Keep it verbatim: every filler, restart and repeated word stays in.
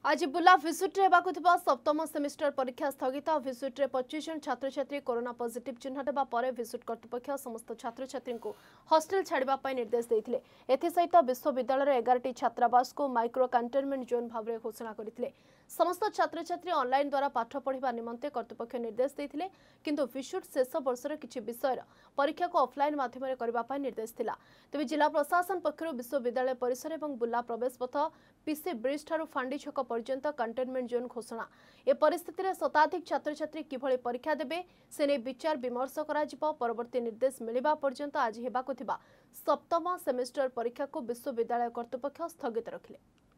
आज बुला भिसुट्रे सप्तम सेमिस्टर परीक्षा स्थगित भिसुट्रे पच्चीस जन छात्र छात्री कोरोना पॉजिटिव चिन्हट होगा भिसुट कर्तृपक्ष समस्त छात्र छात्री को हॉस्टल छाड़ापी निर्देश देते एसहित विश्वविद्यालय एगारटी छात्रावास को माइक्रो कंटेनमेंट जोन भाव में घोषणा करते समस्त छात्र छात्री ऑनलाइन द्वारा पाठ पढ़ा निमंते कर्तृपक्ष निर्देश देते किंतु भिसुट शेष वर्षर किसी विषय परीक्षा को ऑफलाइन माध्यम करने निर्देश थिला तेज जिला प्रशासन पक्षर विश्वविद्यालय परिसर और बुला प्रवेश पथ पीसी ब्रिज ठारू फांडी छक पर्यंत कंटेनमेंट जोन घोषणा ए परिस्थिति में शताधिक छात्र छात्री किभली परीक्षा देबे से नहीं विचार विमर्श करा परवर्ती निर्देश मिलवा पर्यंत आज हेबाकु थिबा सप्तम सेमिस्टर परीक्षा को विश्वविद्यालय कर्तृपक्ष स्थगित रखिले।